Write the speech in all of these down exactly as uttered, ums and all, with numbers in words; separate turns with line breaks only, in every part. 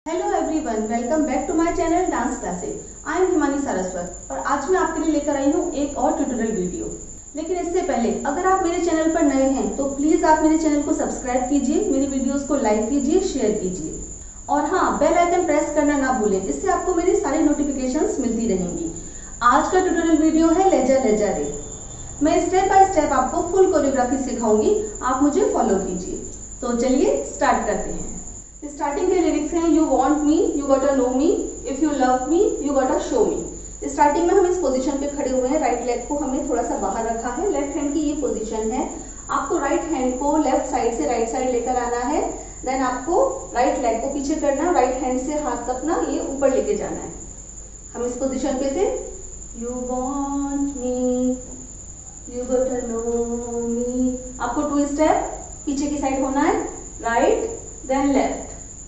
Hello everyone, welcome back to my channel dance classes. I am Himani Saraswat और आज मैं आपके लिए लेकर आई हूँ एक और ट्यूटोरियल वीडियो। लेकिन इससे पहले अगर आप मेरे चैनल पर नए हैं तो प्लीज आप मेरे चैनल को सब्सक्राइब कीजिए, मेरी वीडियोस को लाइक कीजिए, शेयर कीजिए और हाँ, बेल आइकन प्रेस करना ना भूलें, इससे आपको मेरी सारी नोटिफिकेशंस मिलती रहेंगी। आज का ट्यूटोरियल वीडियो है लेजा लेजा रे। मैं स्टेप बाय स्टेप आपको फुल कोरियोग्राफी सिखाऊंगी, आप मुझे फॉलो कीजिए। तो चलिए स्टार्ट करते हैं। स्टार्टिंग के लिरिक्स हैं you want me, you gotta know me, if you love me, you gotta show me. Starting में हम इस पोजीशन पे खड़े हुए हैं, राइट लेग को हमने थोड़ा सा बाहर रखा है, लेफ्ट हैंड की ये पोजीशन है। आपको राइट हैंड को लेफ्ट साइड से राइट साइड लेकर आना है, देन आपको राइट लेग को पीछे करना है, राइट हैंड से हाथ अपना ये ऊपर लेके जाना है। हम इस पोजीशन पे थे, you want me, you gotta know me. आपको टू स्टेप पीछे की साइड होना है, राइट देन लेफ्ट।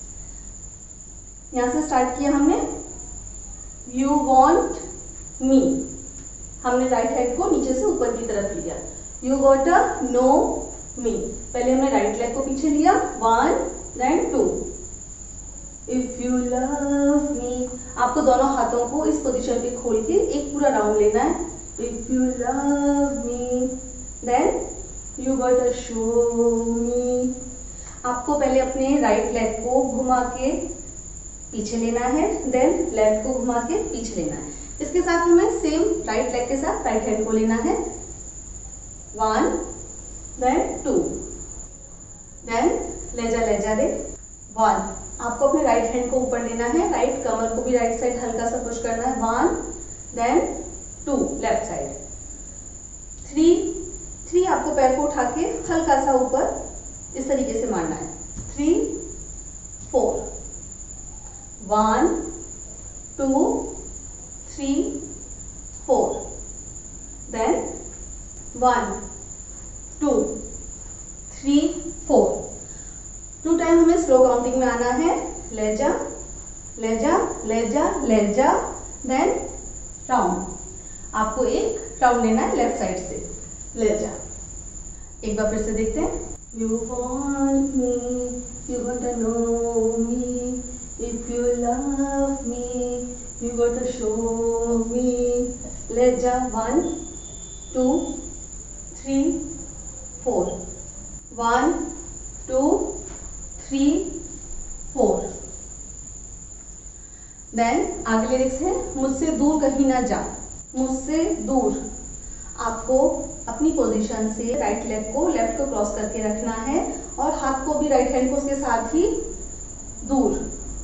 यहां से स्टार्ट किया हमने, यू वॉन्ट मी, हमने राइट हैंड को नीचे से ऊपर की तरफ लिया। You got a know me, पहले हमने राइट लेग को पीछे लिया, one then two. If you love me, आपको दोनों हाथों को इस पोजीशन पे खोल के एक पूरा राउंड लेना है। If you love me then you got a show me. आपको पहले अपने राइट लेग को घुमा के पीछे लेना है, देन लेफ्ट को घुमा के पीछे लेना है। इसके साथ हमें सेम राइट लेग के साथ राइट हैंड को लेना है, वन देन टू, देन लेजा लेजा रे, वन। आपको अपने राइट हैंड को ऊपर लेना है, राइट कमर को भी राइट साइड हल्का सा पुश करना है, one then two left side, three three आपको पैर को उठा के हल्का सा ऊपर इस तरीके से मारना है, three four, one two three four, then one two three four. Two time हमें स्लो काउंटिंग में आना है, लेजा लेजा लेजा लेजा, देन राउंड। आपको एक राउंड लेना है लेफ्ट साइड से, लेजा। एक बार फिर से देखते हैं, you want me, you gotta know me, if you love me, you gotta show me. लेजा, one two three four, one two three four। Then आगे लिरिक्स है, मुझसे दूर कहीं ना जा, मुझसे दूर। आपको अपनी पोजीशन से राइट लेग को लेफ्ट को क्रॉस करके रखना है और हाथ को भी राइट हैंड को उसके साथ ही दूर,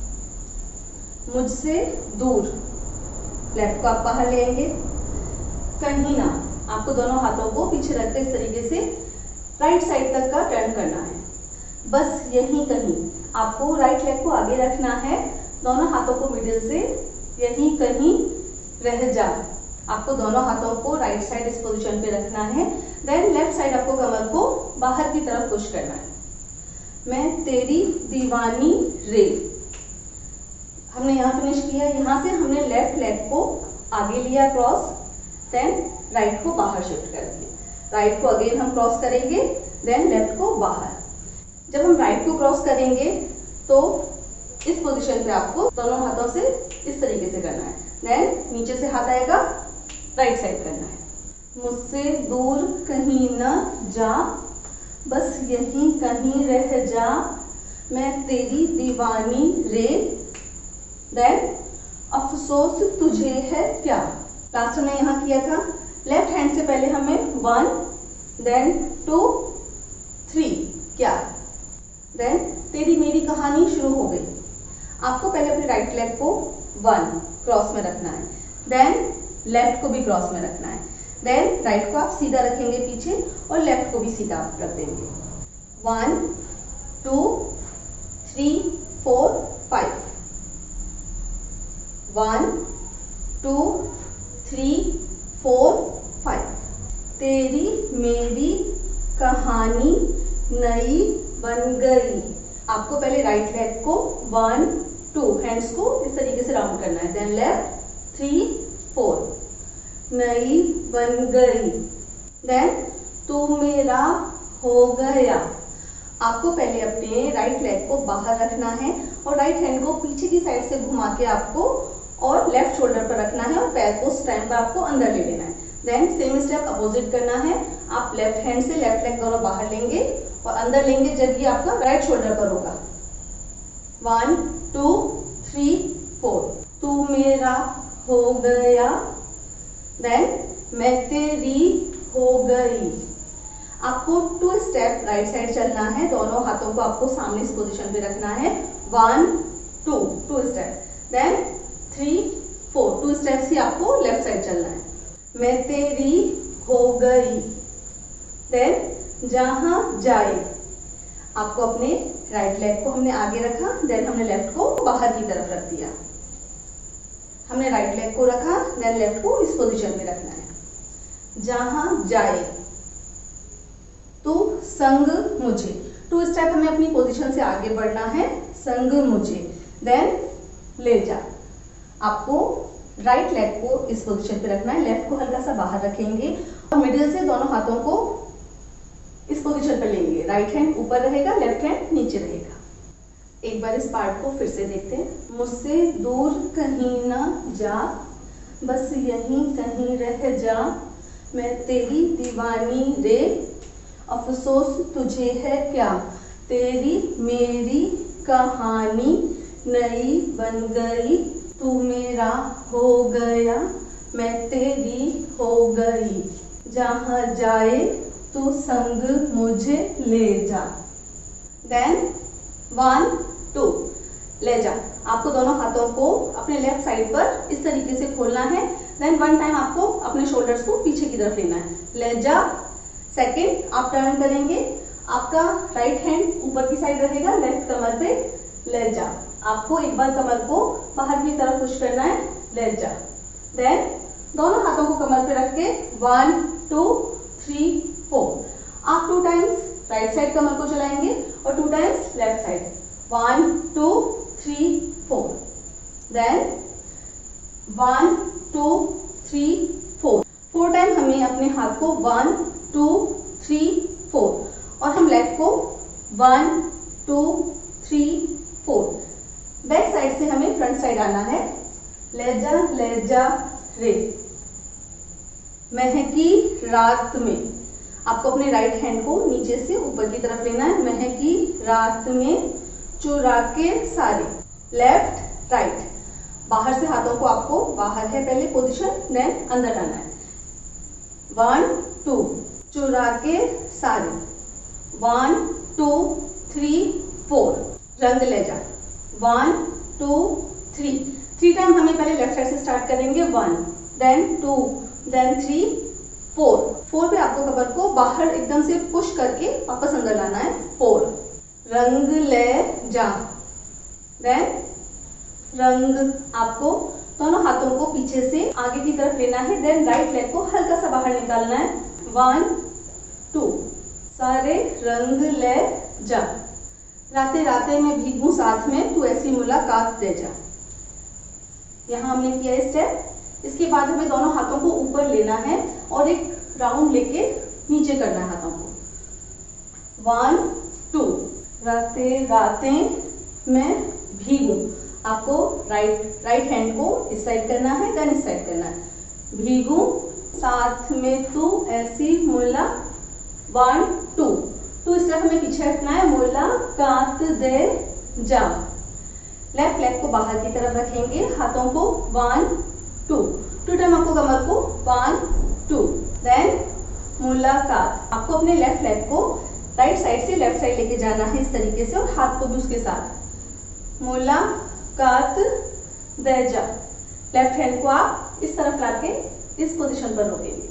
मुझसे दूर। लेफ्ट को आप बाहर लेंगे, कहीं ना। आपको दोनों हाथों को पीछे रखकर इस तरीके से राइट साइड तक का टर्न करना है, बस यहीं कहीं। आपको राइट लेग को आगे रखना है, दोनों हाथों को मिडिल से यहीं कहीं रह जा। आपको दोनों हाथों को राइट साइड इस पोजीशन पे रखना है, देन लेफ्ट साइड आपको कमर को बाहर की तरफ पुश करना है। मैं तेरी दीवानी रे, हमने यहाँ फिनिश किया। यहाँ से हमने लेफ्ट लेग को आगे लिया क्रॉस, देन राइट को बाहर शिफ्ट कर दिया। राइट को अगेन हम क्रॉस करेंगे, देन लेफ्ट को बाहर। जब हम राइट को क्रॉस करेंगे तो इस पोजीशन पे आपको दोनों हाथों से इस तरीके से करना है, देन नीचे से हाथ आएगा, राइट साइड करना है। मुझसे दूर कहीं न जा, बस यहीं कहीं रह जा, मैं तेरी दीवानी रे, देन अफसोस तुझे है क्या। लास्ट में यहाँ किया था, लेफ्ट हैंड से पहले हमें वन देन टू थ्री क्या, देन तेरी मेरी कहानी शुरू हो गई। आपको पहले अपने राइट लेग को वन क्रॉस में रखना है, देन लेफ्ट को भी क्रॉस में रखना है, देन राइट को आप सीधा रखेंगे पीछे और लेफ्ट को भी सीधा आप रख देंगे। One two three four five, one two three four five. तेरी मेरी कहानी नई बन गई। आपको पहले राइट लेग को वन टू हैंड्स को इस तरीके से राउंड करना है, देन लेफ्ट थ्री फोर, नई बन गई, देन तू मेरा हो गया। आपको पहले अपने राइट लेग को बाहर रखना है और राइट हैंड को पीछे की साइड से घुमा के आपको और लेफ्ट शोल्डर पर रखना है और पैर को स्टैंड पर आपको अंदर ले लेना है। देन सेम स्टेप अपोजिट करना है। आप लेफ्ट हैंड से लेफ्ट लेग दोनों बाहर लेंगे और अंदर लेंगे जब ये आपका राइट शोल्डर पर होगा। One two three four. तू मेरा हो गया, देन मैं तेरी हो गई। आपको टू स्टेप राइट साइड चलना है, दोनों हाथों को आपको सामने इस पोजीशन पे रखना है। One two two step, then three four, two steps ही आपको लेफ्ट साइड चलना है। मैं तेरी हो गई, देन जहां जाए। आपको अपने राइट लेग को हमने आगे रखा, देन हमने लेफ्ट को बाहर की तरफ रख दिया। हमने राइट लेग को रखा, देन लेफ्ट को इस पोजीशन में रखना है। जहां जाए, तू संग मुझे। टू स्टेप हमें अपनी पोजीशन से आगे बढ़ना है, संग मुझे, देन ले जा। आपको राइट लेग को इस पोजीशन पे रखना है, लेफ्ट को हल्का सा बाहर रखेंगे और मिडिल से दोनों हाथों को इस पोजीशन पे लेंगे। राइट हैंड ऊपर रहेगा, लेफ्ट हैंड नीचे रहेगा। एक बार इस पार्ट को फिर से देखते हैं। मुझसे दूर कहीं ना जा, बस यहीं कहीं रह जा, मैं तेरी दीवानी रे, अफसोस तुझे है क्या, तेरी मेरी कहानी नई बन गई, तू मेरा हो गया, मैं तेरी हो गई, जहां जाए तू संग मुझे ले जा। देन वन टू, ले जा। आपको दोनों हाथों को अपने लेफ्ट साइड पर इस तरीके से खोलना है। देन वन टाइम आपको अपने शोल्डर्स को पीछे की तरफ लेना है, ले जा। सेकेंड आप टर्न करेंगे, आपका राइट हैंड ऊपर की साइड रहेगा, लेफ्ट कमर पे, ले जा। आपको एक बार कमर को बाहर की तरफ पुश करना है, ले जा। देन दोनों हाथों को कमर पे रख के वन टू थ्री फोर। आप टू टाइम्स राइट साइड कमर को चलाएंगे और two times left side. One two three four, then one two three four. Four time हमें अपने हाथ को वन टू थ्री फोर और हम लेग को one two three four. Back side से हमें फ्रंट साइड आना है। ले जा ले जा रे, महकी रात में। आपको अपने राइट हैंड को नीचे से ऊपर की तरफ लेना है। महकी रात में चुरा के सारे, लेफ्ट राइट। बाहर से हाथों को आपको, बाहर है पहले पोजीशन, देन अंदर आना है। वन टू, चुरा के सारे, वन टू थ्री फोर। रंग ले जा, one two three. Three time हमें पहले लेफ्ट साइड से स्टार्ट करेंगे। One, then two, then three, four. Four पे आपको कमर को बाहर एकदम से पुश करके वापस अंदर लाना है। फोर, रंग ले जा, देन रंग। आपको दोनों हाथों को पीछे से आगे की तरफ लेना है, देन राइट लेग को हल्का सा बाहर निकालना है। वन टू, सारे रंग ले जा। राते राते में भीगूं साथ में, तू ऐसी मुलाकात दे जा। यहाँ हमने किया स्टेप। इसके बाद हमें दोनों हाथों को ऊपर लेना है और एक राउंड लेके नीचे करना है हाथों को। वन टू, राते राते में भीगूं। आपको राइट राइट हैंड को इस साइड करना है, देन इस साइड करना है। भीगूं साथ में तू ऐसी मुला। वन टू, टू स्टेप हमें पीछे हटना है। मुलाकात दे जा। लेफ्ट लेग को बाहर की तरफ रखेंगे, हाथों को वन टू। टू टाइम आपको कमर को वन टू, देन मुलाकात। आपको अपने लेफ्ट लेग को राइट साइड से लेफ्ट साइड लेके जाना है इस तरीके से और हाथ को भी उसके साथ। मुलाकात दे जा। लेफ्ट हैंड को आप इस तरफ लाके इस पोजीशन पर रोकेंगे।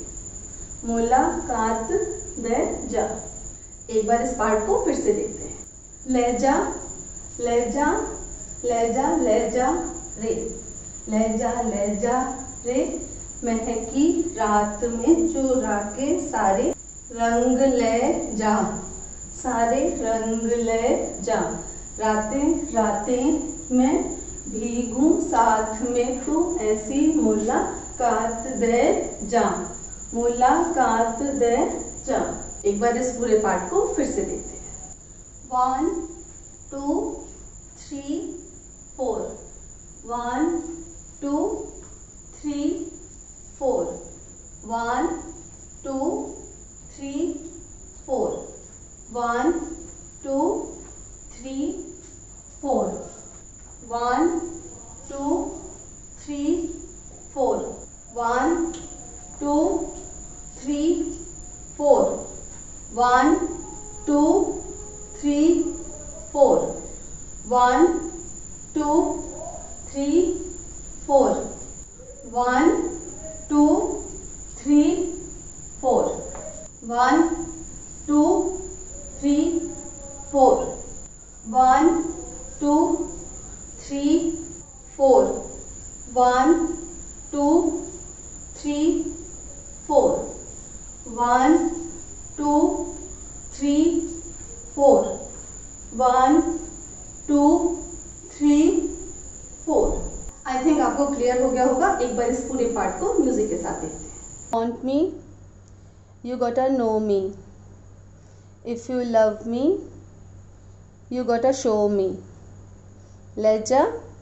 मुलाकात दे जा। एक बार इस पार्ट को फिर से देखते हैं। ले जा ले जा ले जा ले जा रे, ले जा ले जा रे, महकी रात में चुरा के सारे रंग ले जा। सारे रंग ले जा। राते राते में भीगूं साथ में, तू ऐसी मुलाकात दे जा। मुलाकात दे जा। एक बार इस पूरे पार्ट को फिर से देखते हैं। One two three four, one two three four, one two three four, one two three four, one two three four, one two three four, one two three four, one two three four, one two three four, one two three four, one two three four, one two three four, one two three four, one two three four. I think आपको clear हो गया होगा। एक बार इस पूरे part को music के साथ देखते हैं। Want me, you gotta know me. If you love me, you gotta show me. Leja,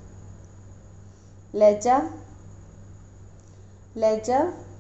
leja, leja,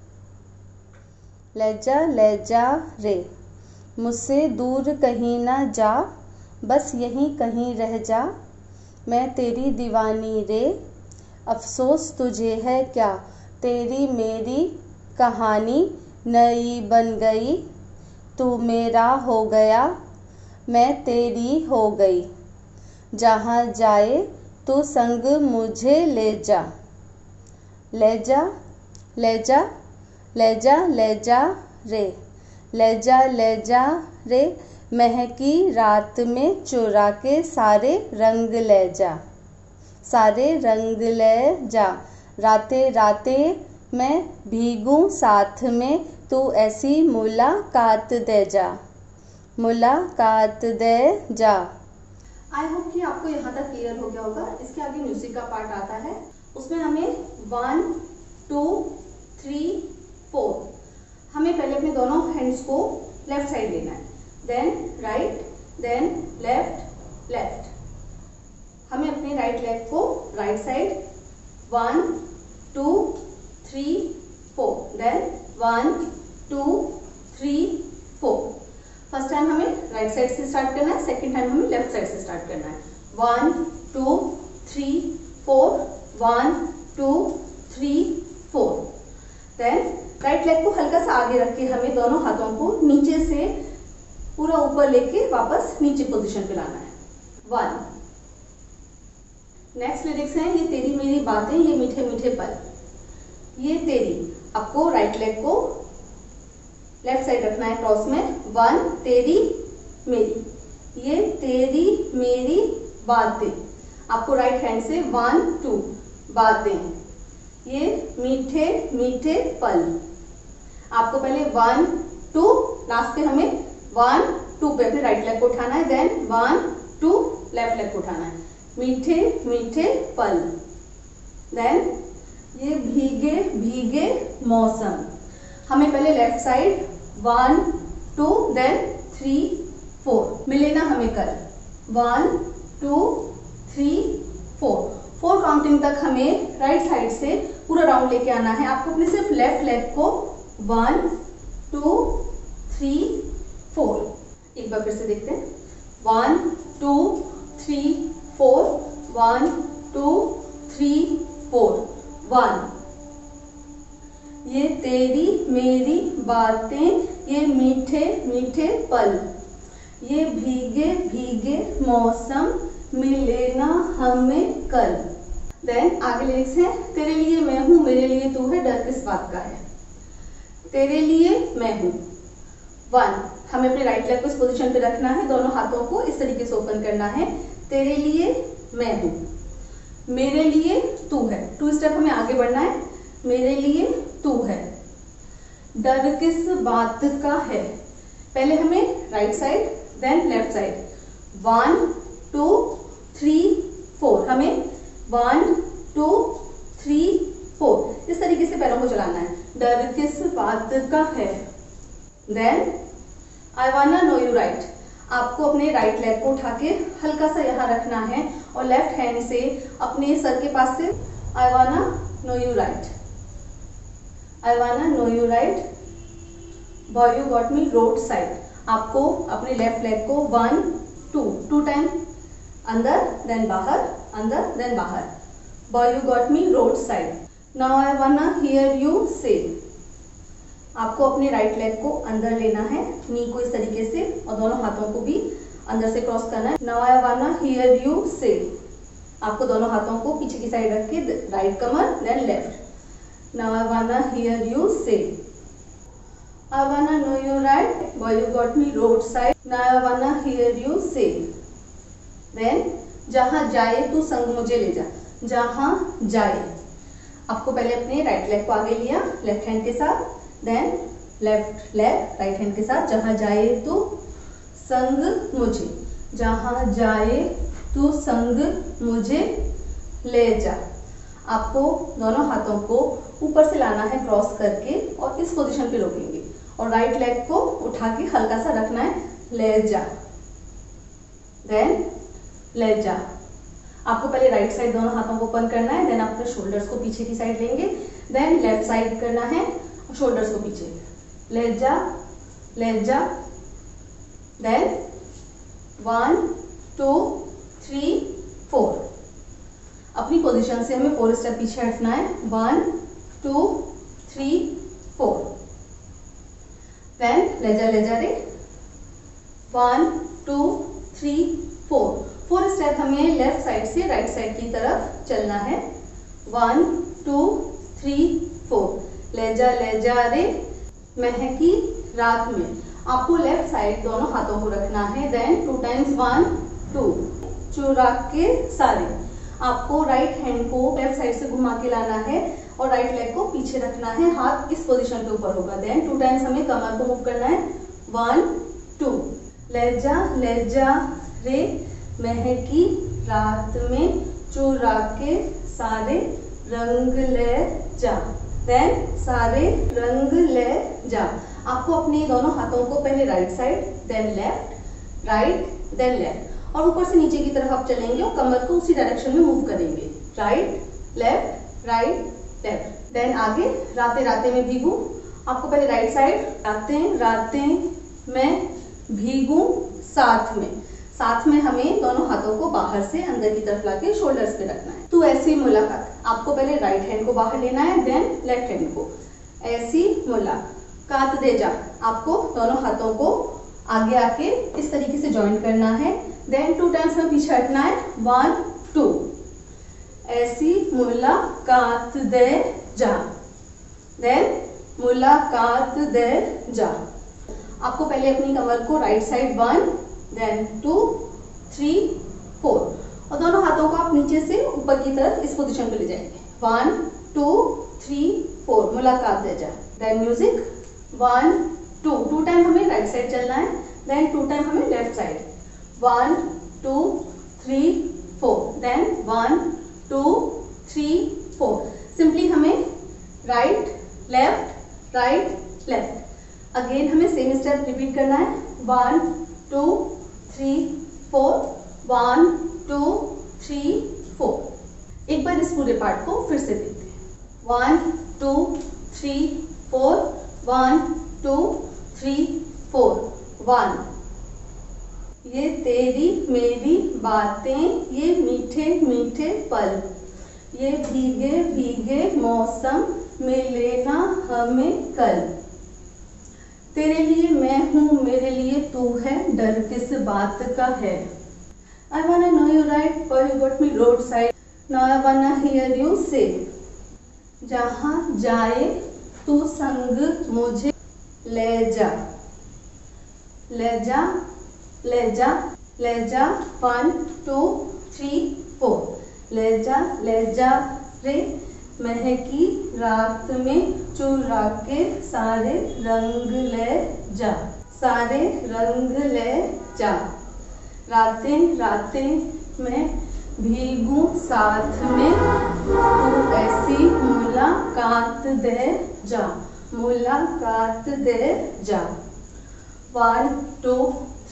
leja, leja रे। मुझसे दूर कहीं ना जा, बस यहीं कहीं रह जा। मैं तेरी दीवानी रे, अफसोस तुझे है क्या। तेरी मेरी कहानी नई बन गई। तू मेरा हो गया, मैं तेरी हो गई। जहाँ जाए तू संग मुझे ले जा। ले जा, ले जा, ले जा, ले जा रे। ले जा, ले जा रे। महकी रात में चुरा के सारे रंग ले जा। सारे रंग ले जा। राते राते मैं भीगूं साथ में, तू ऐसी मुलाकात दे जा। मुलाकात दे जा। आई होप कि आपको यहाँ तक क्लियर हो गया होगा। इसके आगे म्यूजिक का पार्ट आता है, उसमें हमें वन टू थ्री फोर, हमें पहले अपने दोनों हैंड्स को लेफ्ट साइड लेना है, then right, then left, left. हमें अपने राइट लेग को right side one two three four, then one two three four. First time हमें राइट साइड से स्टार्ट करना है, सेकेंड टाइम हमें लेफ्ट साइड से स्टार्ट करना है। One two three four, one two three four. Then right leg को हल्का सा आगे रख के हमें दोनों हाथों को नीचे से पूरा ऊपर लेके वापस नीचे पोजीशन पे लाना है। वन। नेक्स्ट लिरिक्स है, ये तेरी मेरी बातें, ये मीठे मीठे पल। ये तेरी, आपको राइट लेग को लेफ्ट साइड रखना है क्रॉस में। वन, तेरी मेरी, ये तेरी मेरी बातें। आपको राइट हैंड से वन टू, बातें। ये मीठे मीठे पल। आपको पहले वन टू, लास्ट पे हमें वन टू पे अपने राइट लेग को उठाना है, then one two left leg को उठाना है। मीठे मीठे पल। देन ये भीगे भीगे मौसम। हमें पहले left side one two then three four, मिले ना हमें कर। One two three four, four counting तक हमें राइट साइड से पूरा राउंड लेके आना है। आपको अपने सिर्फ लेफ्ट लेग को वन टू थ्री फोर, एक बार फिर से देखते हैं। One two three four, one two three four, one. ये तेरी मेरी बातें, ये मीठे मीठे पल। ये भीगे भीगे मौसम, मिले ना हमें कल। देन आगे लिरिक्स है, तेरे लिए मैं हूं, मेरे लिए तू है, डर किस बात का है। तेरे लिए मैं हूं। वन, हमें अपने राइट लेग को इस पोजीशन पे रखना है, दोनों हाथों को इस तरीके से ओपन करना है। तेरे लिए मैं हूं, मेरे लिए तू है। टू स्टेप हमें आगे बढ़ना है। मेरे लिए तू है, डर किस बात का है। पहले हमें right side then left side. One two three four, हमें वन टू थ्री फोर इस तरीके से पैरों को चलाना है। डर किस बात का है। Then I wanna know you right. आपको अपने राइट लेग को उठा के हल्का सा यहाँ रखना है और लेफ्ट हैंड से अपने सर के पास से I wanna know you right, I wanna know you right, boy you got me road side. आपको अपने लेफ्ट लेग को वन टू टू टाइम अंदर देन बाहर, अंदर देन बाहर, boy you got me road side. Now I wanna hear you से। आपको अपने राइट लेग को अंदर लेना है, नी को इस तरीके से और दोनों हाथों को भी अंदर से क्रॉस करना है। Now I wanna hear you से। आपको दोनों हाथों को पीछे की साइड रख के राइट कमर then left. Now I wanna hear you से। I wanna know you right, boy you got me road side. Now I wanna hear you से। देन जहां जाए तू संग मुझे ले जा, जहां जाए। आपको पहले अपने राइट लेग को आगे लिया लेफ्ट हैंड के साथ, then left leg right hand के साथ, जहां जाए तू संग मुझे, जहां जाए तू संग मुझे ले जा। आपको दोनों हाथों को ऊपर से लाना है क्रॉस करके और इस पोजीशन पे रोकेंगे और राइट लेग को उठा के हल्का सा रखना है, ले जा, देन ले जा। आपको पहले राइट साइड दोनों हाथों को ओपन करना है, देन अपने शोल्डर्स को पीछे की साइड लेंगे, देन लेफ्ट साइड करना है शोल्डर्स को पीछे, ले जा, ले जा, then one two three four. अपनी पोजीशन से हमें फोर स्टेप पीछे हटना है, one two three four, then ले जा, ले जा रे, one two three four. Four step हमें लेफ्ट साइड से राइट साइड की तरफ चलना है, वन टू थ्री फोर, ले जा, ले जा रे महकी रात में। आपको लेफ्ट साइड दोनों हाथों को रखना है, then two times one two, चुरा के सारे। आपको राइट हैंड को लेफ्ट साइड से घुमा के लाना है और राइट लेग को पीछे रखना है, हाथ इस पोजीशन पे ऊपर होगा, देन टू टाइम्स हमें कमर को मूव करना है, वन टू, ले जा, ले जा रे महकी रात में, चुरा के सारे रंग ले जा, देन सारे रंग ले जा। आपको अपने दोनों हाथों को पहले right side then left, right then left और ऊपर से नीचे की तरफ आप चलेंगे और कमर को उसी डायरेक्शन में मूव करेंगे, right left right left. Then आगे राते राते में भीगू। आपको पहले राइट साइड, रातें रातें में भीगू साथ में। साथ में हमें दोनों हाथों को बाहर से अंदर की तरफ लाके शोल्डर्स पे रखना है। तो ऐसी मुलाकात, आपको पहले राइट हैंड को बाहर लेना है, देन लेफ्ट हैंड को, ऐसी मुलाकात दे जा। आपको दोनों हाथों को आगे आके इस तरीके से जॉइंट करना है, देन टू टाइम्स हमें पीछे हटना है, वन टू, ऐसी मुलाकात दे जा, देन मुलाकात दे जा। आपको पहले अपनी कमर को right side one then two three four और दोनों हाथों को आप नीचे से ऊपर की तरफ इस पोजीशन पे ले जाएंगे, वन टू थ्री फोर, मुलाकात दे जा। Then music, one two, two time हमें राइट साइड चलना है, देन टू टाइम हमें left side, one two three four, then one two three four. Simply हमें right left right left, again हमें same step repeat करना है, one two three four, one two three four. एक बार इस पूरे part को फिर से देखते हैं, one two three four, one two three four, one. ये तेरी मेरी बातें, ये मीठे मीठे पल, ये भीगे भीगे मौसम, मिले ना हमें कल। तेरे लिए मैं हूँ, मेरे लिए तू है, डर किस बात का है। I wanna know you right, for you got me roadside. Now I wanna hear you say. जहाँ जाए तू संग मुझे ले जा, ले जा, ले जा, ले जा, वन टू थ्री फोर, ले जा, ले जा रे महकी रात में, चुरा के सारे रंग ले जा, सारे रंग ले जा। रातें रातें में भीगू साथ में, तू ऐसी मुलाकात दे जा, मुलाकात दे जा। One to